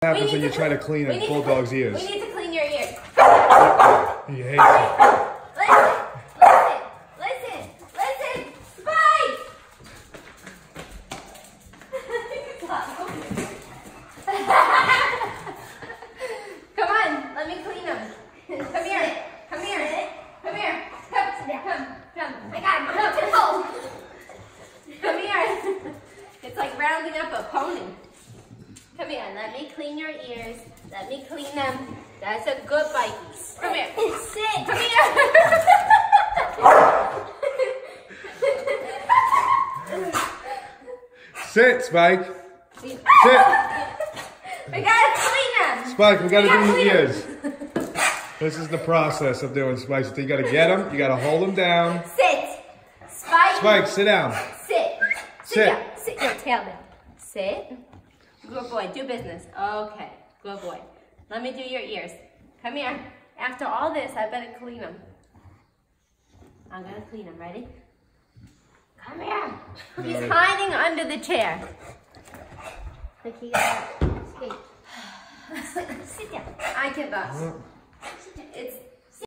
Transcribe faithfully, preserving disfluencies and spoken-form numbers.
What happens when you try to clean a bulldog's ears? We need to clean your ears. He hates it. Listen, listen, listen, listen. Spike! Come on, let me clean them. Come here, come here, come here. Come, come, come. I got him. Come, come. Come here. It's like rounding up a pony. Come here, let me clean your ears. Let me clean them. That's a good bite. Come here. Sit. Come here. Sit, Spike. Sit. We gotta clean them. Spike, we gotta We do your gotta ears. This is the process of doing Spike. So you gotta get them, you gotta hold them down. Sit. Spike. Spike, sit down. Sit. Sit. Sit. Down. Sit your tail down. Sit. Good boy. Do business. Okay. Good boy. Let me do your ears. Come here. After all this, I better clean them. I'm gonna clean them. Ready? Come here. He's Right. hiding under the chair. Look, he got escape. Sit down. I give up. It's